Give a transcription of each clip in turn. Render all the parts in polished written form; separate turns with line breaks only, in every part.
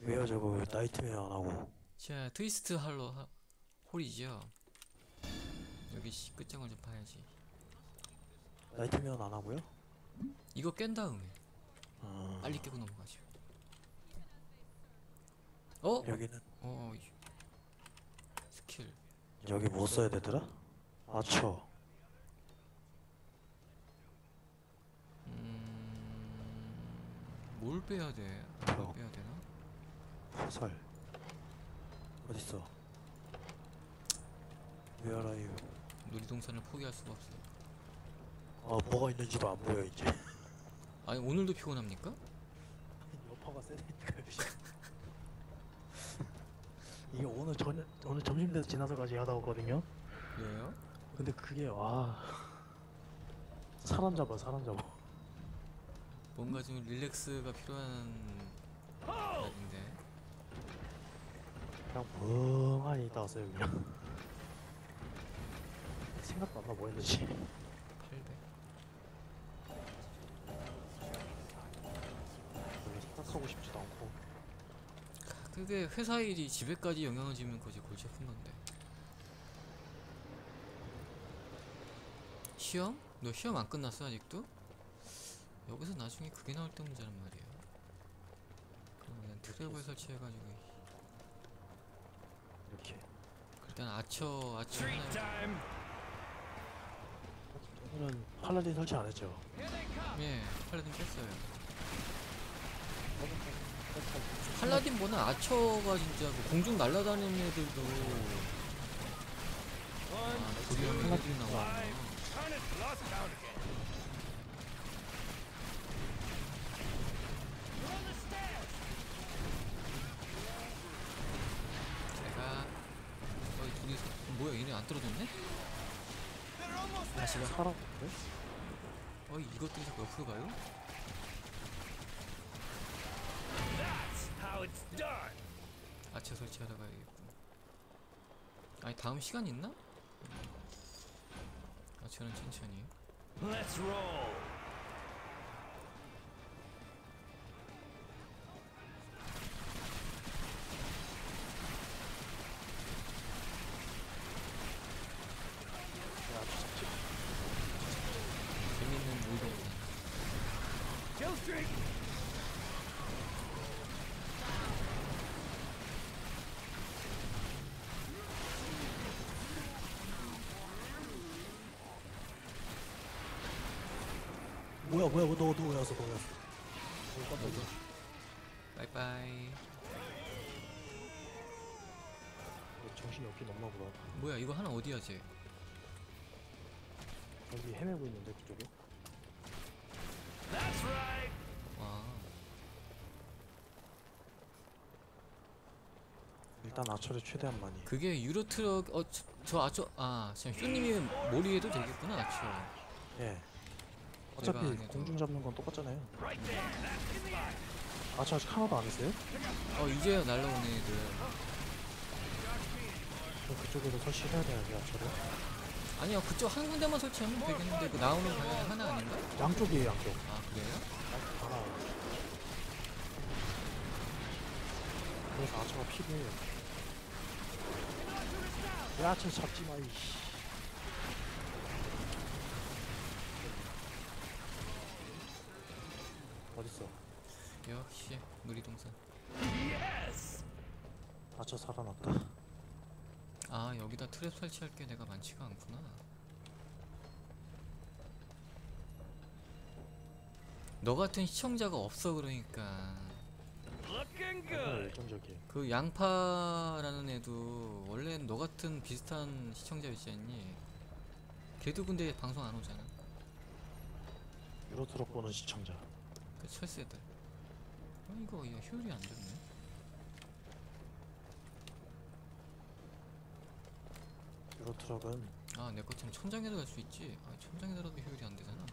왜요 저거 나이트메어 안 하고?
자, 트위스트 홀이죠. 여기 끝장을 좀 봐야지.
나이트메어 안 하고요?
이거 깬 다음에
아,
빨리 깨고 넘어가죠. 어?
여기는
스킬.
여기 뭐 써야 되더라? 아처.
뭘 빼야 돼? 뭘 빼야 되나?
화살. 어딨어? Where are you?
놀이동산을 포기할 수가 없어.
아, 뭐가 있는지도 안 보여 이제.
아니, 오늘도 피곤합니까?
여파가 세니까 이게 오늘 점심 돼서 지나서까지 하다 오거든요.
왜요?
근데 그게 와 사람 잡아.
뭔가 좀 릴렉스가 필요한 날인데.
그냥 멍하니 있다 왔어요 그냥. 생각도 안 나 뭐 했는지.
800.
별로 생각하고 싶지도 않고.
그게 회사 일이 집에까지 영향을 주면 그지 골치 아픈 건데. 시험? 너 시험 안 끝났어 아직도? 여기서 나중에 그게 나올 때 문제란 말이야. 그럼 그냥 트랩을 설치해가지고
이렇게.
일단 아처 하나.
오늘은 팔라딘 설치 안 했죠?
예, 팔라딘 뺐어요. 팔라딘보다 아처가 진짜 그 공중 날아다니는 애들도 조리하는 애들이 나오네. 제가 둘이 뭐야, 얘네 안 떨어졌네?
다시가 살았는데?
이것들이 자꾸 옆으로 가요? 아처 설치하다 가야겠군. 아니, 다음 시간 있나? 아처는 천천히.
Let's roll.
재밌는 놀이동산.
Kill streak.
뭐야 너 왜왔어.
빠이빠이.
정신이 없긴 없나 보다.
뭐야, 이거 하나 어디야 쟤?
여기 헤매고 있는데 그쪽에?
That's right.
와,
일단 아처를 최대한 많이.
그게 유로트럭. 저 아처. 참 휴님이 몰이해도 되겠구나 아처.
예.
내가
어차피
안 해도.
공중 잡는 건 똑같잖아요.
Right there. That's the spot.
아처 아직 하나도 안 했어요?
이제 날라오는 애들.
그럼 그쪽에서 설치해야 되는데 아처를.
아니야, 그쪽 한 군데만 설치하면 되겠는데 그 나오는 방향이 하나 아닌가?
양쪽이에요 양쪽.
아, 그래요?
하나. 그래서 아처가 필요해요. 야, 아처 잡지 마 이씨. 어딨어?
역시 놀이동산.
Yes.
아처 살아났다.
여기다 트랩 설치할 게 내가 많지가 않구나. 너 같은 시청자가 없어. 그러니까
Looking
얼마나
good.
열정적이에요.
그 양파라는 애도 원래 너 같은 비슷한 시청자였지 않니? 걔도 근데 방송 안 오잖아.
유로트럭 보는 시청자.
그 철새들. 이거 효율이 안 좋네.
유로트럭은
내 것처럼 천장에다 달 수 있지. 천장에 달아도 효율이 안 되잖아.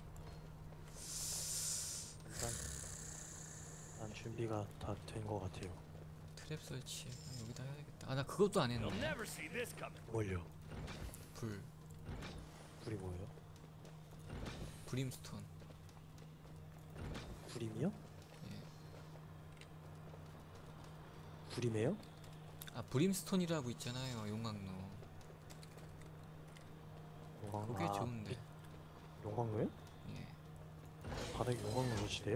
일단 난 준비가 다 된 것 같아요.
트랩 설치. 여기다 해야겠다. 나 그것도 안
You'll
했네.
never see this coming.
뭘요?
불.
불이 뭐예요?
브림스톤.
불임이요?
예.
불이네요?
아 브림스톤이라고 있잖아요. 용광로.
용광로.
그게
아,
좋은데.
용광로요?
예.
바닥에 용광로 설치돼요?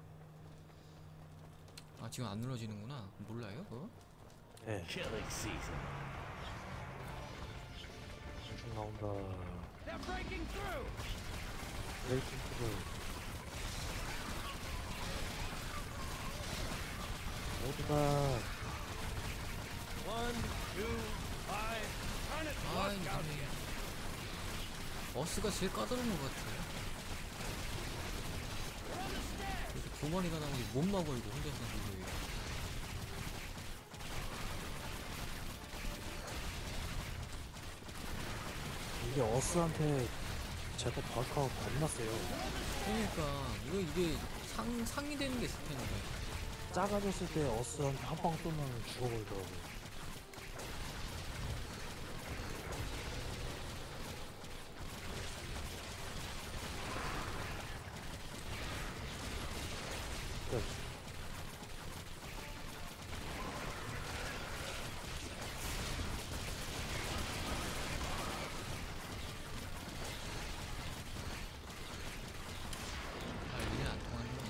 아 지금 안 눌러지는구나. 몰라요 그거?
네.
Killing season.
쭉 나온다.
They're breaking through.
레이팅 프로. 모두가
1, 2, 5. Turn it
아
luck out
이게
here.
어스가 제일 까다로운 것 같아. 이렇게 두 마리가 나오는데 못 막어 이거 혼자서 이거.
이게 어스한테 제법 벌크가 겁나 세요.
그러니까 이게 상이 되는 게 있을 텐데.
작아졌을 때 어스한테 한 방 쏘면 죽어버리더라고요. 끝.
아 이게 안 통하는구나.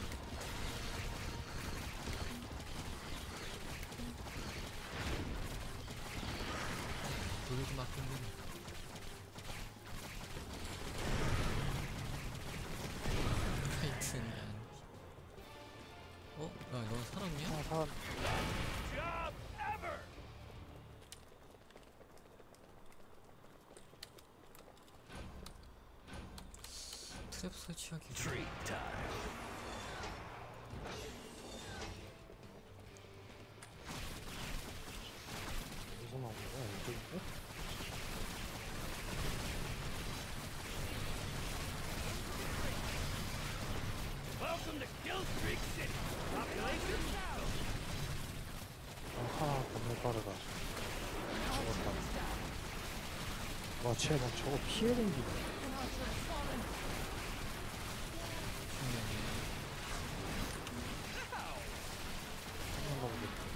돌려서 막히는 하여튼 어? 야 너 살았냐?
아, 사람
Job ever.
트랩 설치하기.
Treat time.
어디서 나온 거야? 이쪽인데?
Welcome to Kill Streak City. Population down.
하나 겁나 빠르다. 죽었다. 와, 쟤막 저거 피해 댕기네. 한번 가보겠다.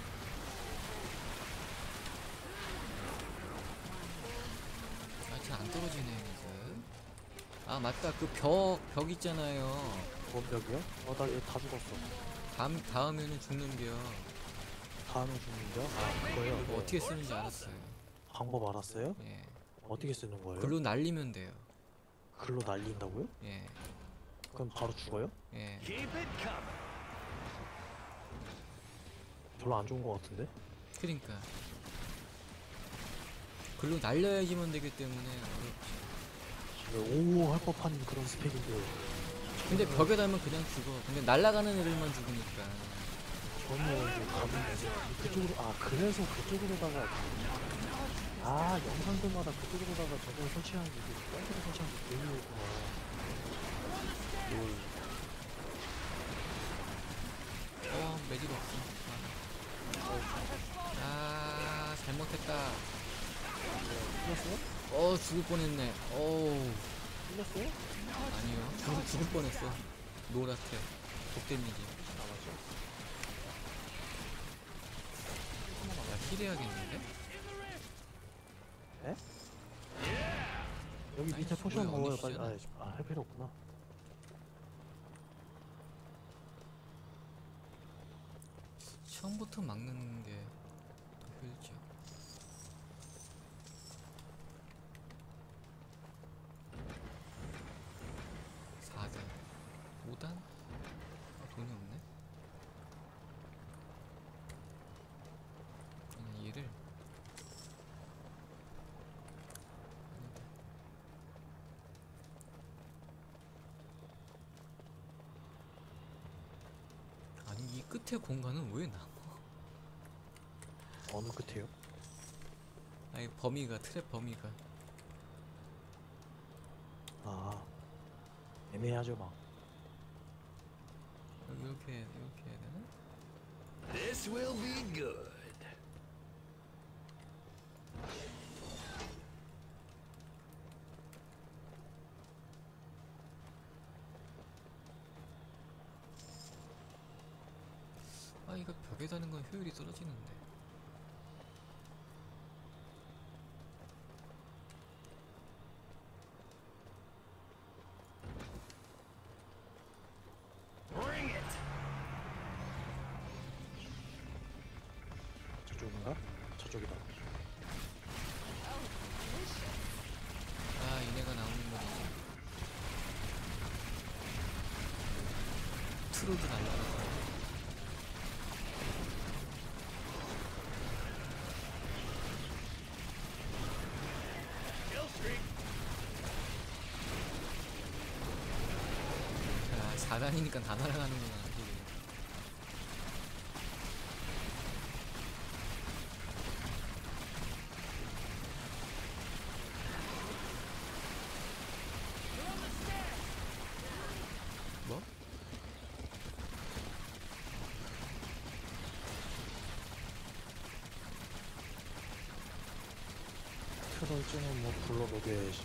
아, 잘 안 떨어지네, 이제. 아, 맞다. 그 벽 있잖아요.
뭔 벽이요? 나 얘 다 죽었어.
다음에는 죽는 벽.
다음에 죽는 벽? 아, 그거요?
그거 어떻게 쓰는지 알았어요.
방법 알았어요?
예.
어떻게 쓰는 거예요?
글로 날리면 돼요.
글로 날린다고요?
예.
그럼 바로 죽어요?
예.
Keep it coming.
별로 안 좋은 거 같은데?
그러니까. 글로 날려야지만 되기 때문에 어렵지.
오, 할 법한 그런 스펙인데.
근데 벽에 닿으면 그냥 죽어. 근데 날아가는 애들만 죽으니까.
저는 이제 가면 이제 그쪽으로, 아, 그래서 그쪽으로다가, 아, 영상들마다 그쪽으로다가 저걸 설치하는 게, 이게 딴데로 설치하는 게 개인이구나.
매직 없어. 아, 잘못했다.
틀렸어요?
죽을 뻔했네. 어우.
틀렸어요?
아니요. 죽을 뻔했어. 노랗게. 독데미지. 야, 힐해야겠는데?
에? 여기 밑에
아이씨,
포션
뭐야,
먹어요,
언니
빨리.
시잖아.
할 필요 없구나.
처음부터 막는 게 더 효율적. (4단) (5단) 돈이 없네. 그냥 얘를 아니 이 끝에 공간은 왜 남아?
어느 끝에요?
아니 범위가 트랩 범위가
아, 애매하죠, 막.
이렇게 해야 되나?
This will be good.
아 이거 벽에 다는 건 효율이 떨어지는데. 스크롤도 날라가고.
Kill streak.
야, 4단이니까 다 날아가는구나. 이게. 뭐?
트롤 찌는 뭐 불러먹여야지.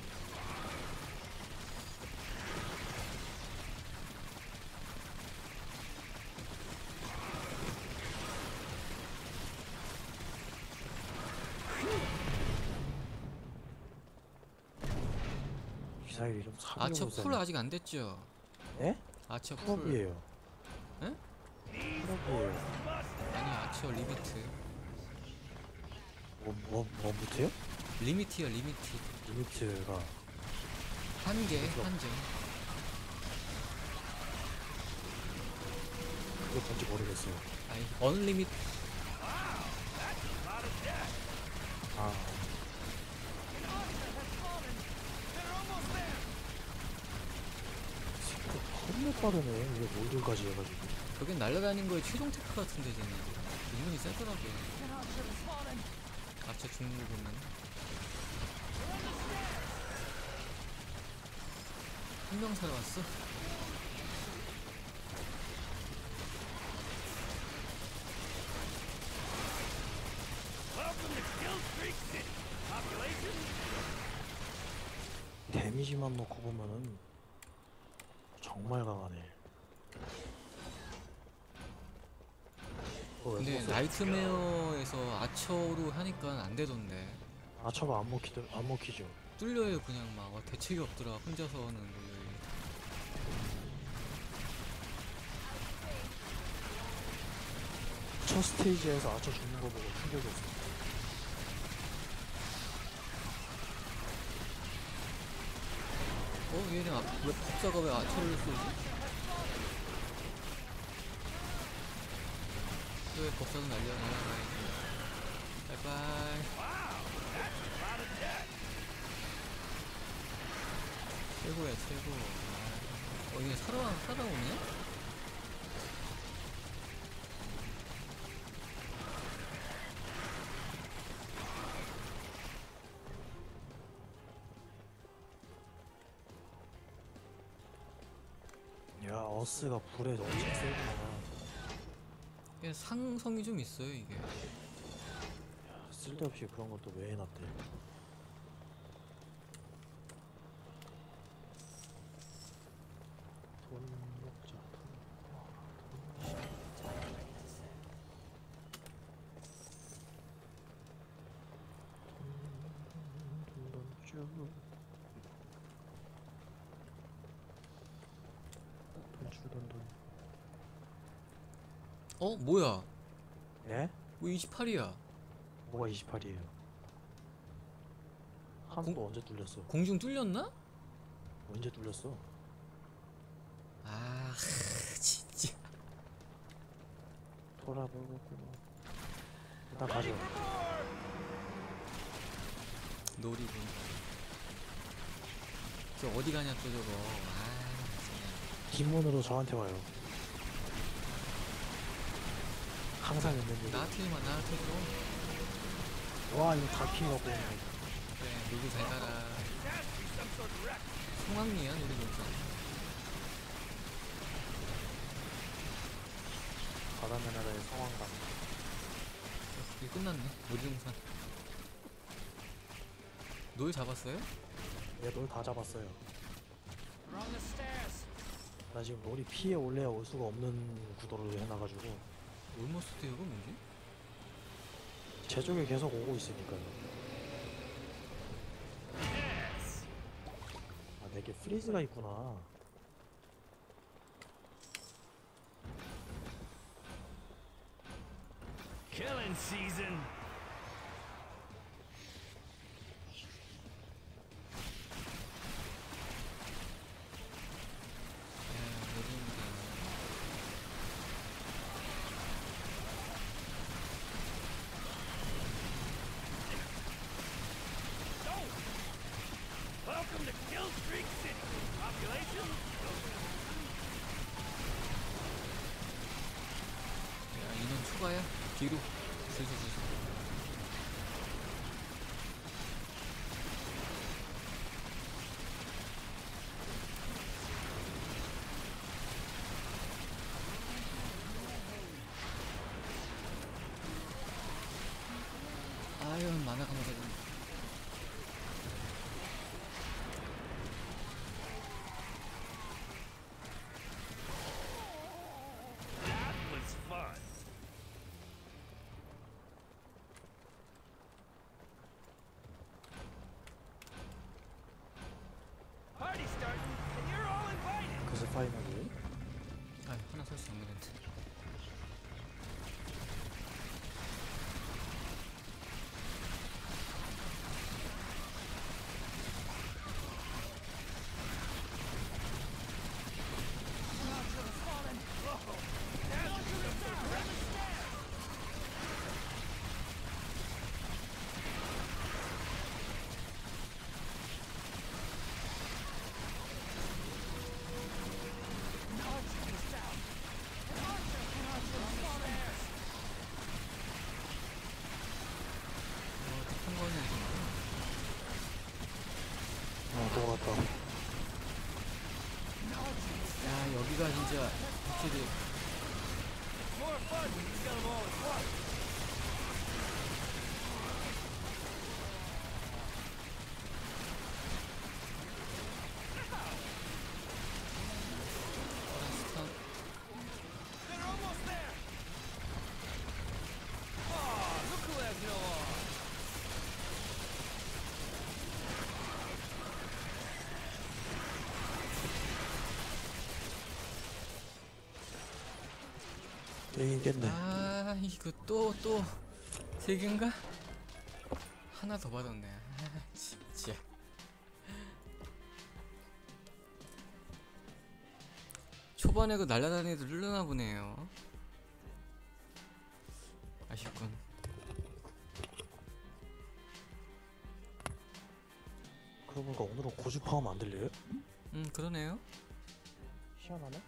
미사일이 좀
아처
사기로
풀 아직 안 됐죠?
예?
아처 풀.
풀업이에요.
응?
풀업이에요.
아니, 아처 리미트.
뭐부터요?
리미트요, 리미트.
리미트가
한개,
그래서-
한정.
그게 뭔지 모르겠어요.
아니, 언리미트.
아, 겁나 빠르네. 이게 몰들까지 해가지고.
저긴 날아다니는 거에 최종 테크 같은데, 쟤는. 은근히 세더라고요. 아처 죽는 거 보면. 한 명 살아왔어?
Welcome to Kill Streak City. Population?
데미지만 놓고 보면은 정말 강하네.
근데 나이트메어에서 아처로 하니까 안 되던데.
아처가 안 먹히죠.
뚫려요, 그냥 막. 대책이 없더라, 혼자서는. 뚫려요.
첫 스테이지에서 아처 죽는 거 보고 충격이었어.
얘네 왜 법사가 왜 아처를 쏘지? 왜 법사도 날려놔야지. 바이바이. 최고야, 최고. 얘네 살아오네?
야, 어스가 불에 엄청 세구나.
이게 상성이 좀 있어요, 이게.
쓸데없이 그런 것도 왜 해놨대. 돈 먹자. 돈 주던 돈.
뭐야?
예?
왜 28이야?
뭐가 28이에요? 한도 언제 뚫렸어?
공중 뚫렸나?
언제 뚫렸어?
아, 진짜.
돌아보겠구나. 일단 가죠.
놀이군. 저 어디 가냐 또 저거. 진짜.
뒷문으로 저한테 와요. 항상 있는 일.
나한테만 나한테 줘.
와, 이거 다 피해갖고 있네.
그래, 놀고 잘 가라. 성황리야 놀이동산.
바다의 나라의 성황감.
이게 끝났네. 놀이동산. 놀 잡았어요?
내 놀 다 잡았어요.
We're on the stairs.
나 지금 놀이 피해 올래야 올 수가 없는 구도로 해놔가지고
올머스트 이거 뭐지?
제 쪽에 계속 오고 있으니까요.
Yes.
아, 내게 프리즈가 있구나.
Killing season.
놀이동산. 뒤로 슬슬슬슬. 아유 만화가 맞아.
That was fun. Party's starting, and you're all invited.
그래서 파이널이
아 하나 설치 잘못했는데. 큰 거는
넘어갔다.
야 여기가 진짜 확실히
More fun when you kill them all at once.
스탄.
They're almost there. Oh, look who has no arms.
이겼네.
아 이거 또 세 개인가? 하나 더 받았네. 아 진짜. 초반에 그 날라다니는 애들 늘려나 보네요. 아쉽군.
그러고 보니까 오늘은 고주파음 안 들려요?
그러네요.
희한하네.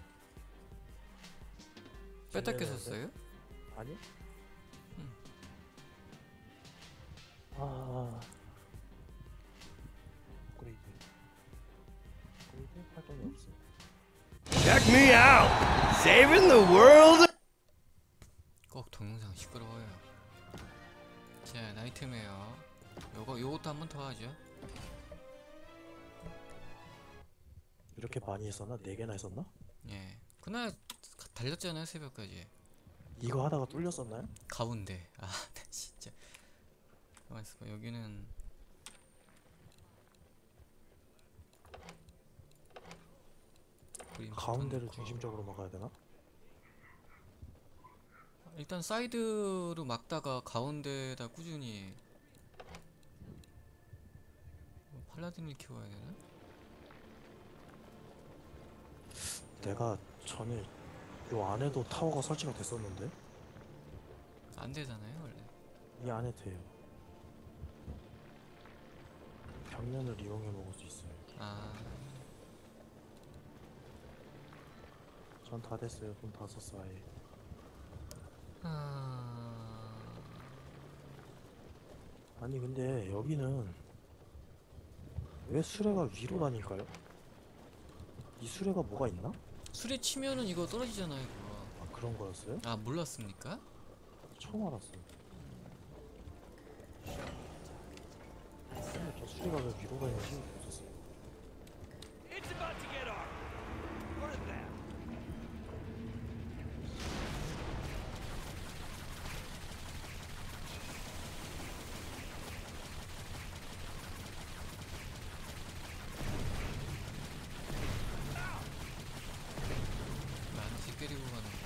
뺐다
진행해야
꼈었어요?
아니?
음.
아. 업그레이드 활동이 없어.
Check me out. Saving the world.
꼭 동영상 시끄러워요. 자 나이트메어 요것도 한 번 더 하죠.
이렇게 많이 했었나? 4개나 했었나?
예 그날 달렸잖아요 새벽까지.
이거 하다가 뚫렸었나요?
가운데 아 나 진짜 가만 있어봐. 여기는 그림
가운데를
붙어놓고.
중심적으로 막아야 되나?
일단 사이드로 막다가 가운데에다 꾸준히 팔라딘을 키워야 되나?
내가 전에 요 안에도 타워가 설치가 됐었는데
안 되잖아요 원래.
이 안에 돼요. 벽면을 이용해 먹을 수 있어요.
아
전 다 됐어요. 돈 다 썼어 아예. 아니 근데 여기는 왜 수레가 위로 다닐까요? 이 수레가 뭐가 있나?
수레 치면은 이거 떨어지잖아요 그거.
아 그런 거였어요?
아 몰랐습니까?
처음 알았어요. 근데 저 수레가 왜 위로 다니는지 모르겠어요.
It's about to get off. What is that?
나한테 때리고 가는 거.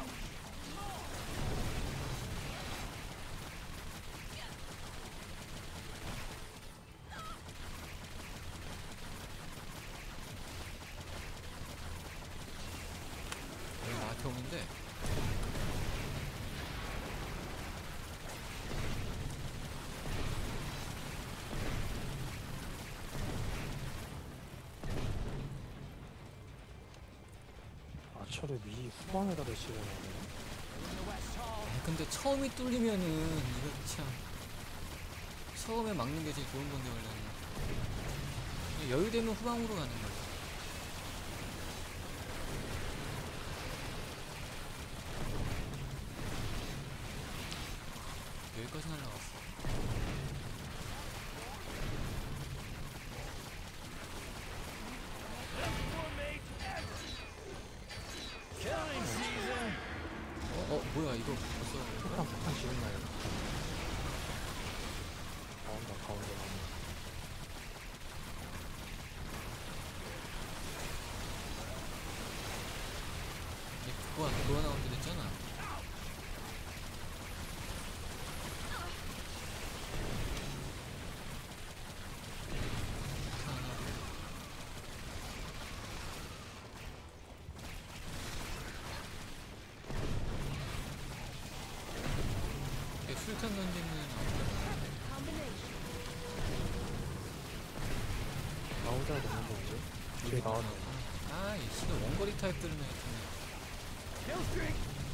여기 나한테 오는데
아처를 미 후방에다 배치를 해야 되나?
아, 근데 처음이 뚫리면은 이거 참 처음에 막는 게 제일 좋은 건데 원래는 여유되면 후방으로 가는 거지. 여기까지 날라갔어.
Killing season.
뭐야 이거 벌써
폭탄 지었나요? 가운데 나무.
이제 그거 나온 지 됐잖아. 술탄 던지면
나오자도 없는데 이제? 뒤에 나왔네.
아이 씨가 원거리 타입들은 했더니
Kill streak.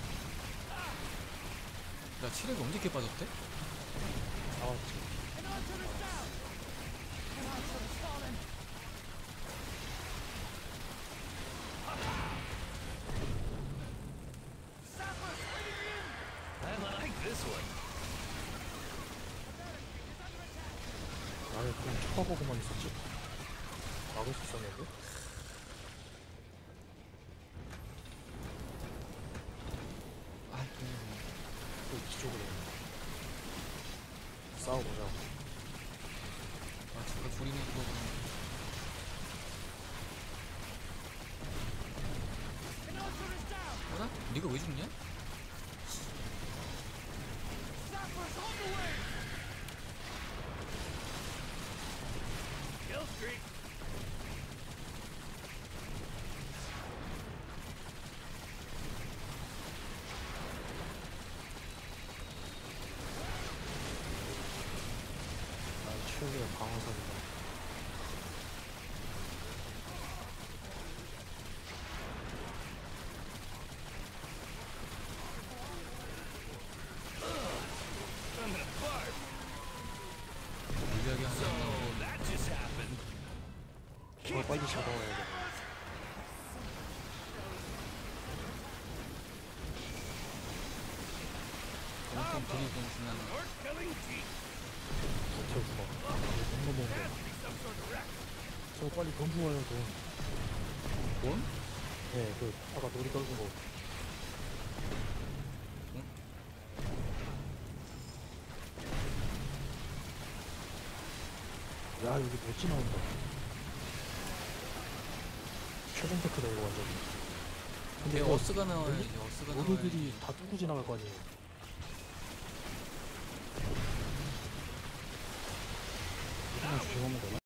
나 체력이 언제 이렇게 빠졌대?
나왔지.
And on to the south. And on to the fallen. Sapper swinging in. I like this one.
나를 그냥 쳐보고만 있었지. 막을 수 있었는데? 또 이쪽으로 싸워보자.
저거 둘이는 또
And on to the south.
뭐라? 니가 왜 죽냐?
Sapper's on the way. Kill streak.
난 최후의 방어선이다.
I'm gonna barf.
무리하게 하나
So that just happened.
그걸 빨리 잡아와야 돼.
엄청 돈이 좀 중요한
Orc killing deep.
저거 봐. 돈 넘어온
Has
거.
to be some sort of wreck.
저거 빨리 돈 부어요, 돈.
돈?
네, 그 아까 놀이 떨군 거.
응?
야, 여기 멋지 나온다. 최종 테크다 이거 완전. 근데 이거
어스가 나와야지. 어스가
모드들이
나와야지.
다 뚫고 지나갈 거 아니에요. 이거만 조심하면 되나?